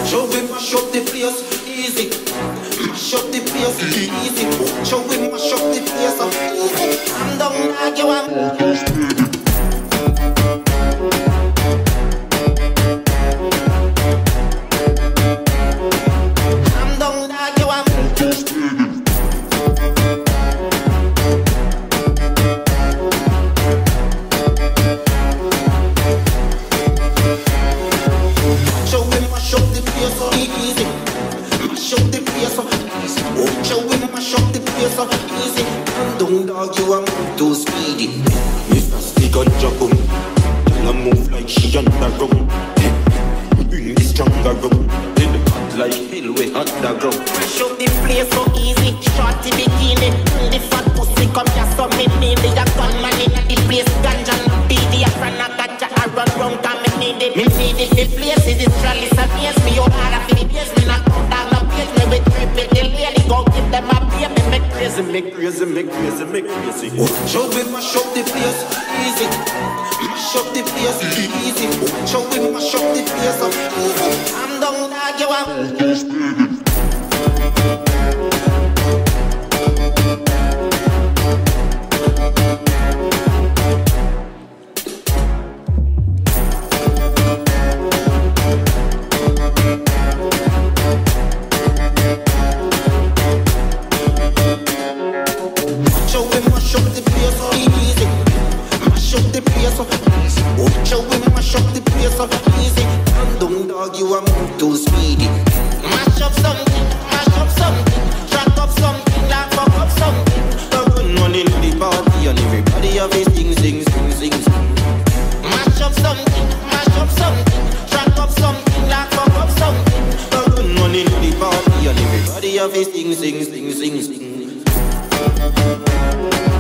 Show we mash up the place, easy. Mash up the place, easy. Show we mash up the place, easy. I'm down like you are. Too speedy, Mr. Stick and drop 'em. Tell 'em move like she on the rum. Bring the stronger rum. Then hot like hell we underground. Mash up the place so easy. Shorty bikini, the fat pussy come here so me need it. A gunman in the place, ganja no BD. A friend a ganja a run round and me need it. Me need it. The place is Israelis against me. You harder for the base, me not come down the page. Me with triple the lady go give them a baby. Make crazy, make crazy, make crazy, make crazy. Show we mash up the place, easy. Mash up the place, easy. Show we mash up the place, easy. I'm down like you are. Too speedy. Mash up something, shut up something, like fuck up something. Run in the party and everybody have his sing. Mash up something, shut up something, like fuck up something. Run in the party and everybody have his sing.